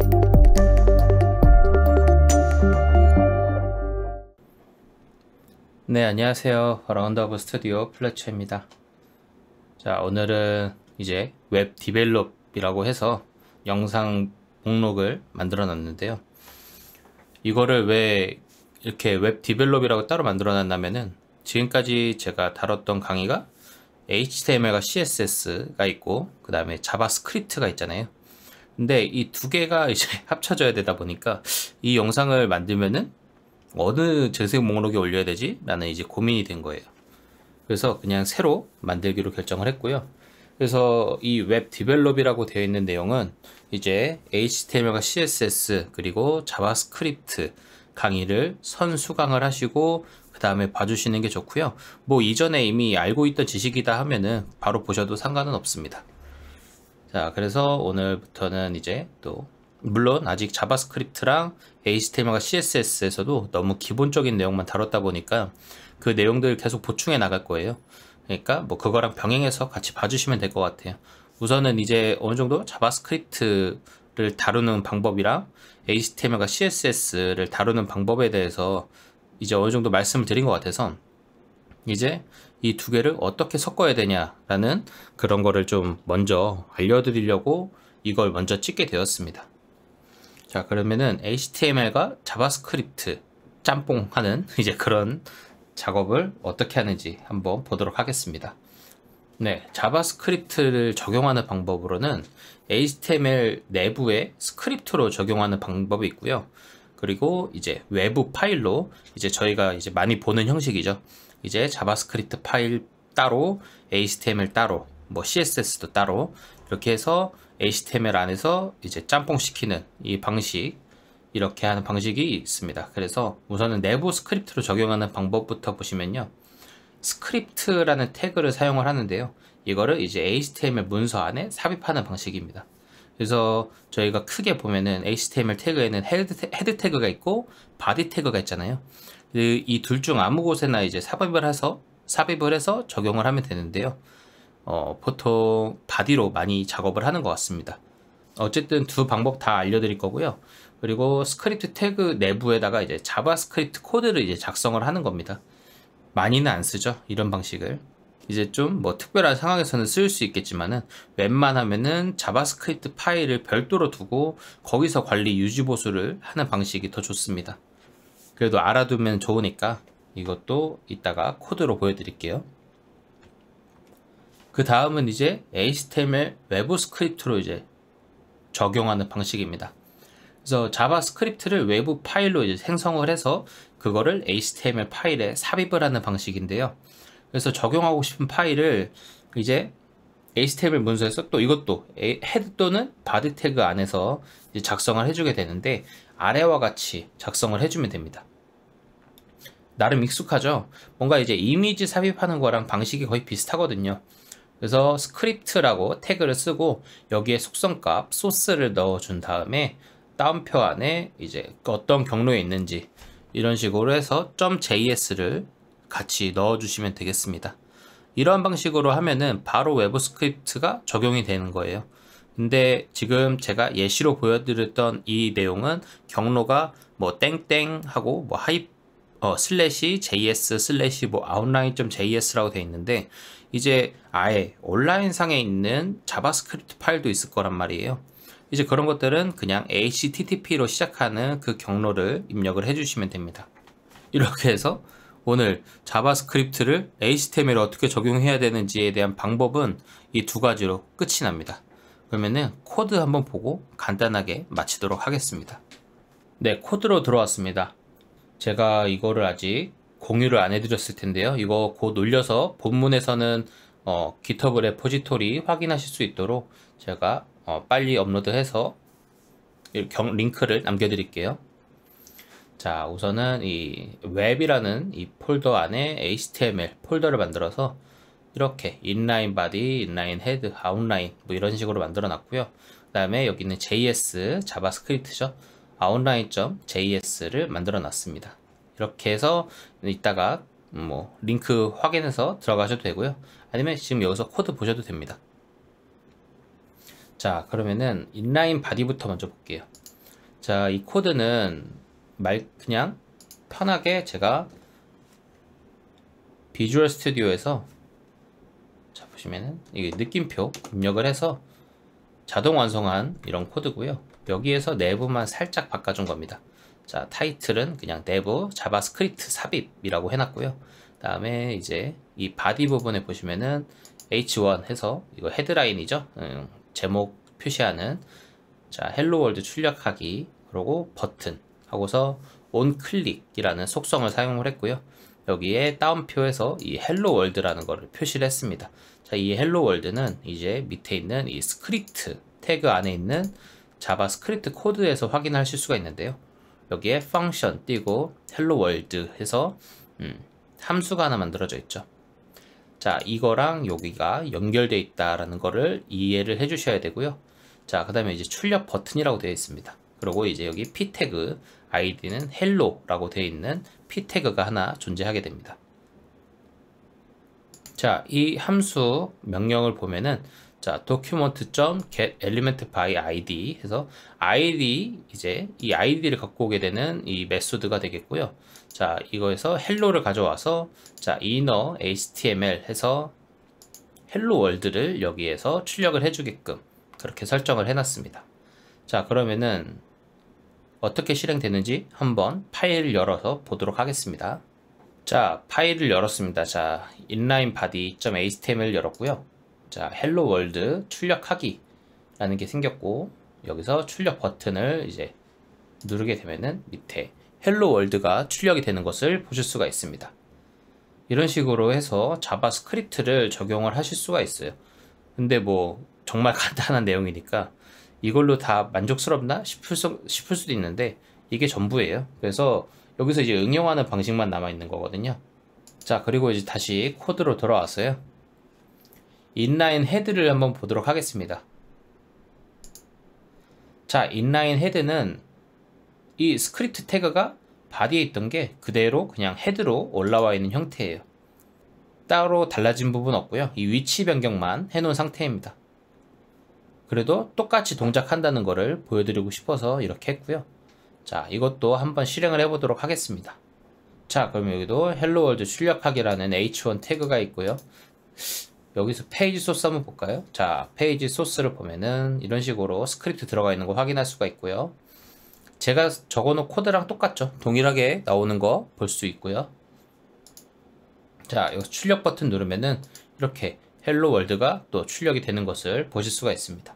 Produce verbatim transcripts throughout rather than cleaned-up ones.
네, 안녕하세요. 라운드업 스튜디오 플래처입니다. 자, 오늘은 이제 웹 디벨롭이라고 해서 영상 목록을 만들어 놨는데요. 이거를 왜 이렇게 웹 디벨롭이라고 따로 만들어 놨냐면은 지금까지 제가 다뤘던 강의가 에이치티엠엘과 씨에스에스가 있고 그 다음에 자바스크립트가 있잖아요. 근데 이 두 개가 이제 합쳐져야 되다 보니까 이 영상을 만들면은 어느 재생 목록에 올려야 되지? 라는 이제 고민이 된 거예요. 그래서 그냥 새로 만들기로 결정을 했고요. 그래서 이 웹 디벨롭이라고 되어 있는 내용은 이제 에이치티엠엘과 씨에스에스 그리고 자바스크립트 강의를 선수강을 하시고 그 다음에 봐주시는 게 좋고요. 뭐 이전에 이미 알고 있던 지식이다 하면은 바로 보셔도 상관은 없습니다. 자, 그래서 오늘부터는 이제 또 물론 아직 자바스크립트랑 에이치티엠엘과 씨에스에스에서도 너무 기본적인 내용만 다뤘다 보니까 그 내용들 계속 보충해 나갈 거예요. 그러니까 뭐 그거랑 병행해서 같이 봐주시면 될 것 같아요. 우선은 이제 어느 정도 자바스크립트를 다루는 방법이랑 에이치티엠엘과 씨에스에스를 다루는 방법에 대해서 이제 어느 정도 말씀을 드린 것 같아서 이제 이 두 개를 어떻게 섞어야 되냐라는 그런 거를 좀 먼저 알려드리려고 이걸 먼저 찍게 되었습니다. 자, 그러면은 에이치티엠엘과 자바스크립트 짬뽕 하는 이제 그런 작업을 어떻게 하는지 한번 보도록 하겠습니다. 네, 자바스크립트를 적용하는 방법으로는 에이치티엠엘 내부에 스크립트로 적용하는 방법이 있고요. 그리고 이제 외부 파일로 이제 저희가 이제 많이 보는 형식이죠. 이제 자바스크립트 파일 따로, 에이치티엠엘 따로, 뭐 씨에스에스도 따로 이렇게 해서 에이치티엠엘 안에서 이제 짬뽕 시키는 이 방식, 이렇게 하는 방식이 있습니다. 그래서 우선은 내부 스크립트로 적용하는 방법부터 보시면요. 스크립트라는 태그를 사용을 하는데요. 이거를 이제 에이치티엠엘 문서 안에 삽입하는 방식입니다. 그래서 저희가 크게 보면은 에이치티엠엘 태그에는 헤드, 헤드 태그가 있고 바디 태그가 있잖아요. 이 둘 중 아무 곳에나 이제 삽입을 해서 삽입을 해서 적용을 하면 되는데요. 어, 보통 바디로 많이 작업을 하는 것 같습니다. 어쨌든 두 방법 다 알려드릴 거고요. 그리고 스크립트 태그 내부에다가 이제 자바스크립트 코드를 이제 작성을 하는 겁니다. 많이는 안 쓰죠, 이런 방식을. 이제 좀 뭐 특별한 상황에서는 쓸 수 있겠지만은 웬만하면은 자바스크립트 파일을 별도로 두고 거기서 관리 유지 보수를 하는 방식이 더 좋습니다. 그래도 알아두면 좋으니까 이것도 이따가 코드로 보여드릴게요. 그 다음은 이제 에이치티엠엘 외부 스크립트로 이제 적용하는 방식입니다. 그래서 자바스크립트를 외부 파일로 이제 생성을 해서 그거를 에이치티엠엘 파일에 삽입을 하는 방식인데요. 그래서 적용하고 싶은 파일을 이제 에이치티엠엘 문서에서 또 이것도 헤드 또는 바디 태그 안에서 이제 작성을 해주게 되는데 아래와 같이 작성을 해주면 됩니다. 나름 익숙하죠? 뭔가 이제 이미지 삽입하는 거랑 방식이 거의 비슷하거든요. 그래서 스크립트라고 태그를 쓰고 여기에 속성값 소스를 넣어준 다음에 다운표 안에 이제 어떤 경로에 있는지 이런 식으로 해서 .js를 같이 넣어주시면 되겠습니다. 이러한 방식으로 하면은 바로 외부 스크립트가 적용이 되는 거예요. 근데 지금 제가 예시로 보여드렸던 이 내용은 경로가 뭐 땡땡 하고 뭐 하이 어 슬래시 js 슬래시 뭐 outline.js라고 되어 있는데 이제 아예 온라인 상에 있는 자바스크립트 파일도 있을 거란 말이에요. 이제 그런 것들은 그냥 에이치티티피로 시작하는 그 경로를 입력을 해주시면 됩니다. 이렇게 해서 오늘 자바스크립트를 에이치티엠엘에 어떻게 적용해야 되는지에 대한 방법은 이 두 가지로 끝이 납니다. 그러면은 코드 한번 보고 간단하게 마치도록 하겠습니다. 네, 코드로 들어왔습니다. 제가 이거를 아직 공유를 안 해드렸을 텐데요. 이거 곧 올려서 본문에서는 어, 깃허브 레포지토리 확인하실 수 있도록 제가 어, 빨리 업로드해서 링크를 남겨드릴게요. 자, 우선은 이 웹이라는 이 폴더 안에 에이치티엠엘 폴더를 만들어서 이렇게 인라인 바디, 인라인 헤드, 아웃라인 뭐 이런 식으로 만들어 놨고요. 그 다음에 여기는 제이에스, 자바스크립트죠. outline.js를 만들어 놨습니다. 이렇게 해서 이따가 뭐 링크 확인해서 들어가셔도 되고요. 아니면 지금 여기서 코드 보셔도 됩니다. 자, 그러면은 인라인 바디부터 먼저 볼게요. 자, 이 코드는 말 그냥 편하게 제가 비주얼 스튜디오에서 자 보시면은 이게 느낌표 입력을 해서 자동 완성한 이런 코드고요. 여기에서 내부만 살짝 바꿔준 겁니다. 자, 타이틀은 그냥 내부 자바스크립트 삽입이라고 해놨고요. 다음에 이제 이 바디 부분에 보시면은 에이치 원 해서 이거 헤드라인이죠. 음, 제목 표시하는 자 헬로 월드 출력하기 그리고 버튼 하고서 온 클릭이라는 속성을 사용을 했고요. 여기에 다운표에서 이 헬로 월드라는 거를 표시를 했습니다. 자, 이 헬로 월드는 이제 밑에 있는 이 스크립트 태그 안에 있는 자바스크립트 코드에서 확인하실 수가 있는데요. 여기에 펑션 띄고 헬로 월드 해서 음, 함수가 하나 만들어져 있죠. 자, 이거랑 여기가 연결되어 있다라는 거를 이해를 해 주셔야 되고요. 자, 그 다음에 이제 출력 버튼이라고 되어 있습니다. 그리고 이제 여기 p 태그 아이디는 헬로라고 되어 있는 p 태그가 하나 존재하게 됩니다. 자, 이 함수 명령을 보면은 자, document.get element by id 해서 아이디 이제 이 아이디를 갖고 오게 되는 이 메소드가 되겠고요. 자, 이거에서 헬로를 가져와서 자, inner html 해서 헬로 월드를 여기에서 출력을 해주게끔 그렇게 설정을 해놨습니다. 자, 그러면은 어떻게 실행되는지 한번 파일을 열어서 보도록 하겠습니다. 자, 파일을 열었습니다. 자, inline-body.html 열었고요. 자, 헬로 월드 출력하기 라는 게 생겼고 여기서 출력 버튼을 이제 누르게 되면은 밑에 헬로 월드가 출력이 되는 것을 보실 수가 있습니다. 이런 식으로 해서 자바스크립트를 적용을 하실 수가 있어요. 근데 뭐 정말 간단한 내용이니까 이걸로 다 만족스럽나 싶을, 수, 싶을 수도 있는데 이게 전부예요. 그래서 여기서 이제 응용하는 방식만 남아 있는 거거든요. 자, 그리고 이제 다시 코드로 돌아왔어요. 인라인 헤드를 한번 보도록 하겠습니다. 자, 인라인 헤드는 이 스크립트 태그가 바디에 있던 게 그대로 그냥 헤드로 올라와 있는 형태예요. 따로 달라진 부분 없고요. 이 위치 변경만 해놓은 상태입니다. 그래도 똑같이 동작한다는 것을 보여드리고 싶어서 이렇게 했고요. 자, 이것도 한번 실행을 해보도록 하겠습니다. 자, 그럼 여기도 헬로 월드 출력하기라는 에이치 원 태그가 있고요. 여기서 페이지 소스 한번 볼까요? 자, 페이지 소스를 보면은 이런 식으로 스크립트 들어가 있는 거 확인할 수가 있고요. 제가 적어놓은 코드랑 똑같죠. 동일하게 나오는 거 볼 수 있고요. 자, 여기서 출력 버튼 누르면은 이렇게 헬로 월드가 또 출력이 되는 것을 보실 수가 있습니다.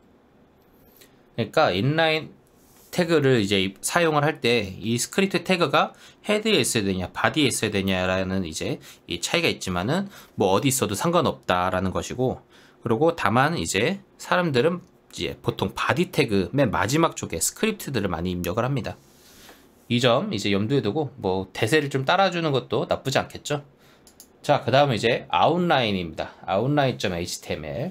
그러니까 인라인 태그를 이제 사용을 할 때 이 스크립트 태그가 헤드에 있어야 되냐 바디에 있어야 되냐라는 이제 이 차이가 있지만은 뭐 어디 있어도 상관없다라는 것이고, 그리고 다만 이제 사람들은 이제 보통 바디 태그 맨 마지막 쪽에 스크립트들을 많이 입력을 합니다. 이 점 이제 염두에 두고 뭐 대세를 좀 따라주는 것도 나쁘지 않겠죠. 자, 그 다음에 이제 아웃라인입니다. outline.html.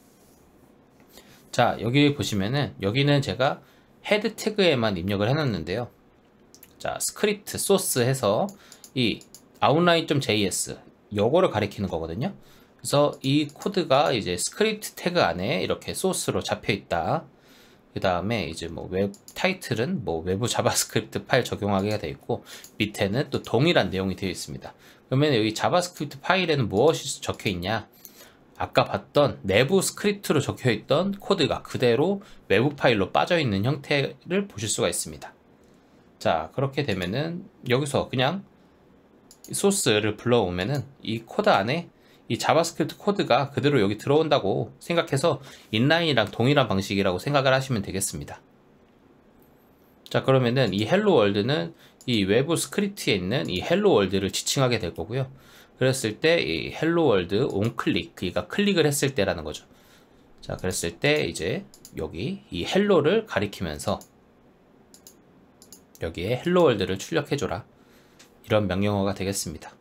자, 여기 보시면은 여기는 제가 헤드 태그에만 입력을 해놨는데요. 자, 스크립트 소스 해서 이 outline.js 요거를 가리키는 거거든요. 그래서 이 코드가 이제 스크립트 태그 안에 이렇게 소스로 잡혀 있다. 그 다음에 이제 뭐 웹 타이틀은 뭐 외부 자바스크립트 파일 적용하기가 되어 있고, 밑에는 또 동일한 내용이 되어 있습니다. 그러면 여기 자바스크립트 파일에는 무엇이 적혀 있냐? 아까 봤던 내부 스크립트로 적혀 있던 코드가 그대로 외부 파일로 빠져 있는 형태를 보실 수가 있습니다. 자, 그렇게 되면은 여기서 그냥 소스를 불러오면은 이 코드 안에 이 자바스크립트 코드가 그대로 여기 들어온다고 생각해서 인라인이랑 동일한 방식이라고 생각을 하시면 되겠습니다. 자, 그러면은 이 헬로 월드는 이 외부 스크립트에 있는 이 헬로 월드를 지칭하게 될 거고요. 그랬을 때 이 헬로 월드 온클릭, 그러니까 클릭을 했을 때라는 거죠. 자, 그랬을 때 이제 여기 이 헬로를 가리키면서 여기에 헬로 월드를 출력해줘라, 이런 명령어가 되겠습니다.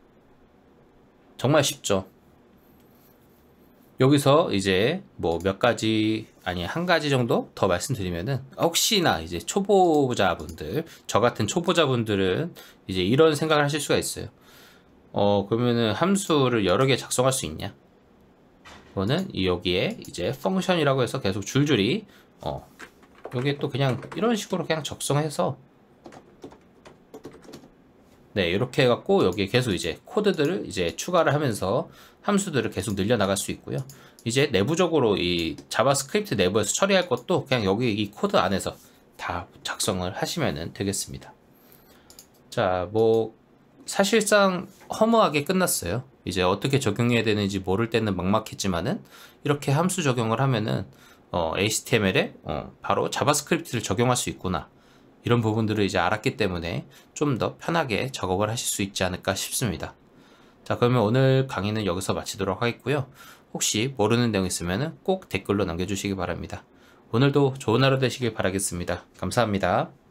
정말 쉽죠. 여기서 이제 뭐 몇 가지, 아니 한 가지 정도 더 말씀드리면은, 혹시나 이제 초보자분들, 저 같은 초보자분들은 이제 이런 생각을 하실 수가 있어요. 어, 그러면은 함수를 여러 개 작성할 수 있냐? 그거는 여기에 이제 펑션이라고 해서 계속 줄줄이 어, 여기에 또 그냥 이런 식으로 그냥 적성해서 네, 이렇게 해갖고 여기에 계속 이제 코드들을 이제 추가를 하면서 함수들을 계속 늘려나갈 수 있고요. 이제 내부적으로 이 자바스크립트 내부에서 처리할 것도 그냥 여기 이 코드 안에서 다 작성을 하시면 되겠습니다. 자, 뭐 사실상 허무하게 끝났어요. 이제 어떻게 적용해야 되는지 모를 때는 막막했지만은 이렇게 함수 적용을 하면은 어, 에이치티엠엘에 어, 바로 자바스크립트를 적용할 수 있구나, 이런 부분들을 이제 알았기 때문에 좀 더 편하게 작업을 하실 수 있지 않을까 싶습니다. 자, 그러면 오늘 강의는 여기서 마치도록 하겠고요. 혹시 모르는 내용 있으면 꼭 댓글로 남겨주시기 바랍니다. 오늘도 좋은 하루 되시길 바라겠습니다. 감사합니다.